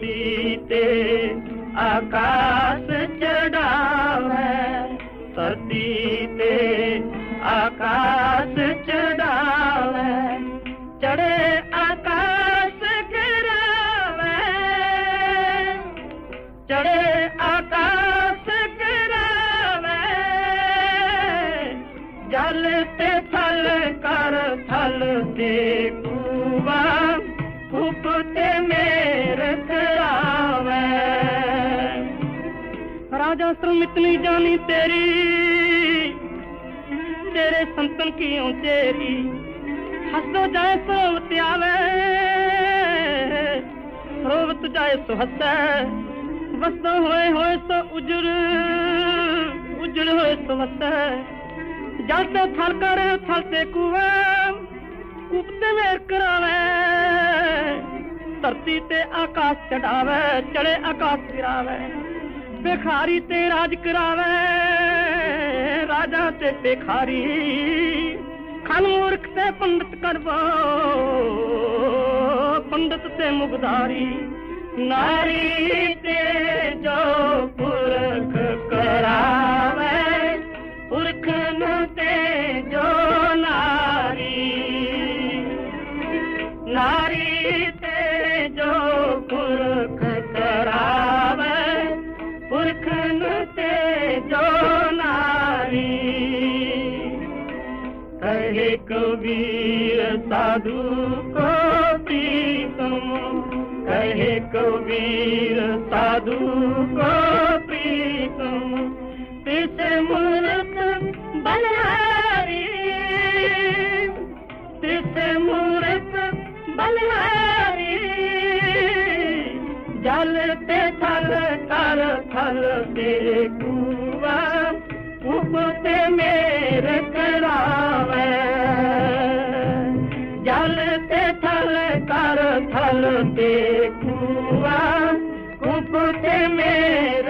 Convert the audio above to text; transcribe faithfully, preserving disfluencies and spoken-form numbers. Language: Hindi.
धरती ते आकाश चढ़ावे, धरती ते आकाश चढ़ावे, चढ़े आकाश गिरावे, चढ़े आकाश गिरावे, जल ते थल कर थल ते कूआ, कूप ते मेर करावे। राजाश्रम इतनी जानी तेरी, तेरे संतन की चेरी, हसो जाए सो त्यावे, रोवत जाए सो हसै, वसो होए होए सो उजड़, उजड़ होए सो वसै, जल ते थल कर थल ते कूआ, कूप ते मेर करावे, धरती ते आकाश चढ़ावे, चढ़े आकाश गिरावे, भिखारी ते राज करावे, राजा ते भिखारी, खन मूर्ख ते पंडित करवो, पंडित ते मुगधारी, नारी ते जो पुरख करावे, पुरख न ते जो नारी, नारी ते जो पुरख करावे, पुरख न ते जो नारी। कहे कबीर साधु को प्रीतम, कहे कबीर साधु को प्रीतम, तिस मूर्ख बलिहारी, तिस मूर्ख बलिहारी, जल ते थल कर थल ते कूआ, कूप ते मेर करावे, जल ते थल कर थल ते कूआ, कूप ते मेर